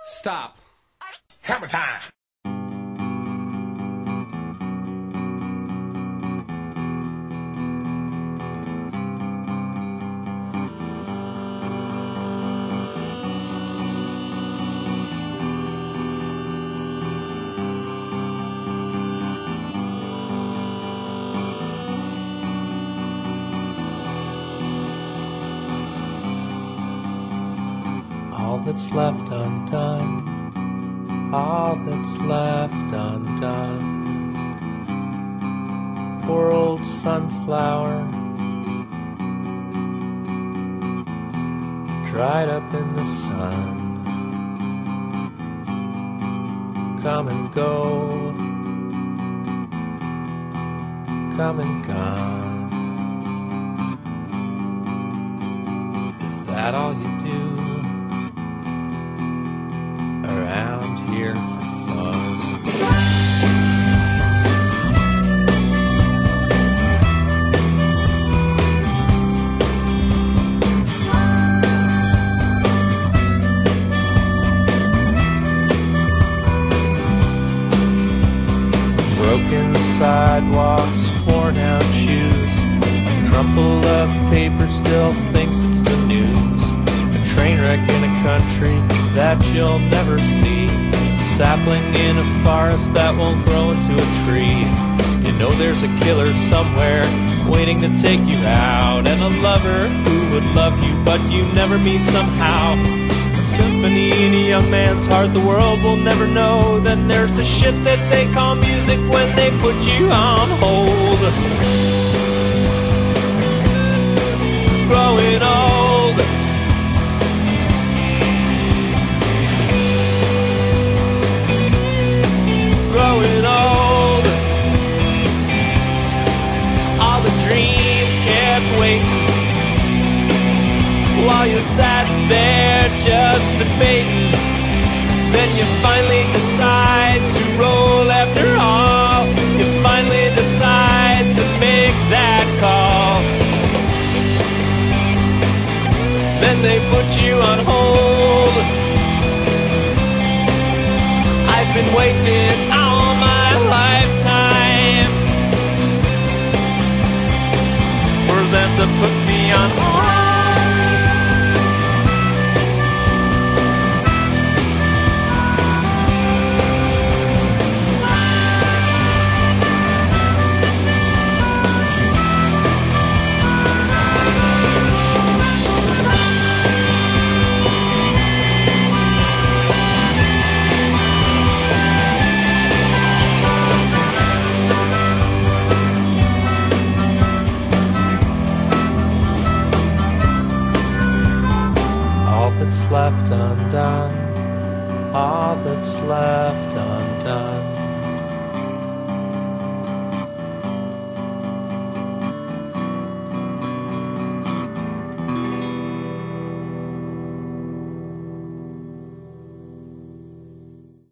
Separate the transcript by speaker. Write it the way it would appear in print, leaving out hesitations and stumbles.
Speaker 1: Stop.
Speaker 2: Hammer time.
Speaker 3: All that's left undone, all that's left undone. Poor old sunflower, dried up in the sun. Come and go, come and gone. Is that all you do around here for fun? Broken sidewalks, worn out shoes, a crumple of paper still thinks it's the news. A train wreck in a country that you'll never see, a sapling in a forest that won't grow into a tree. You know there's a killer somewhere waiting to take you out, and a lover who would love you but you never meet somehow. A symphony in a young man's heart the world will never know. Then there's the shit that they call music when they put you on hold. Growing old, growing old. All the dreams kept waiting while you sat there just debating. Then you finally decide to roll after all. You finally decide to make that call. Then they put you on hold. I've been waiting all my lifetime for them to put me on hold. Left undone, all that's left undone.